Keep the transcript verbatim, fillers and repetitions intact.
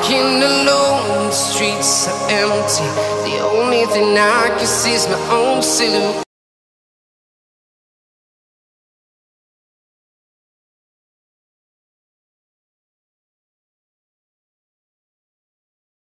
Walking alone, the streets are empty. The only thing I can see is my own silhouette.